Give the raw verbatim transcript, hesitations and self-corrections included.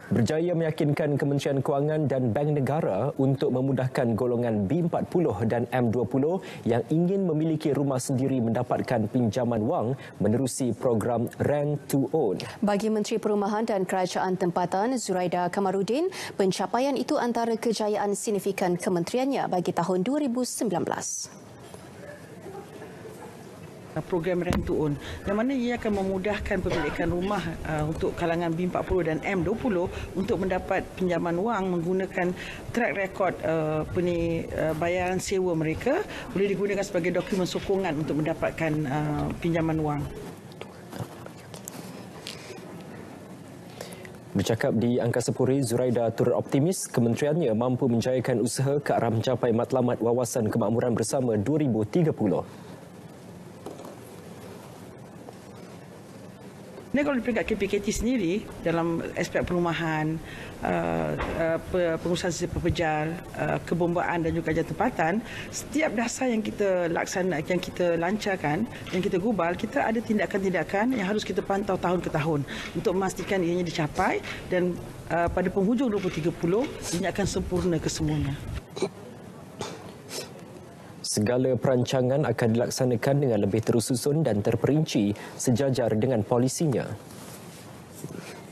berjaya meyakinkan Kementerian Kewangan dan Bank Negara untuk memudahkan golongan B empat puluh dan M dua puluh yang ingin memiliki rumah sendiri mendapatkan pinjaman wang menerusi program Rent to Own. Bagi Menteri Perumahan dan Kerajaan Tempatan Zuraida Kamarudin, pencapaian itu antara kejayaan signifikan kementeriannya bagi tahun dua ribu sembilan belas. Program Rent to Own, yang mana ia akan memudahkan pemilikan rumah uh, untuk kalangan B empat puluh dan M dua puluh untuk mendapat pinjaman wang menggunakan track record uh, peni, uh, bayaran sewa mereka boleh digunakan sebagai dokumen sokongan untuk mendapatkan uh, pinjaman wang. Bercakap di Angkasa Puri, Zuraida turut optimis kementeriannya mampu menjayakan usaha ke arah mencapai matlamat Wawasan Kemakmuran Bersama dua ribu tiga puluh. Ini kalau di peringkat K P K T sendiri, dalam aspek perumahan, uh, uh, pengurusan sisi pepejar, uh, kebombaan dan juga kajian tempatan, setiap dasar yang kita laksana, yang kita lancarkan, yang kita gubal, kita ada tindakan-tindakan yang harus kita pantau tahun ke tahun untuk memastikan ianya dicapai dan uh, pada penghujung dua ribu tiga puluh, ini akan sempurna kesemuanya. Segala perancangan akan dilaksanakan dengan lebih tersusun dan terperinci sejajar dengan polisinya.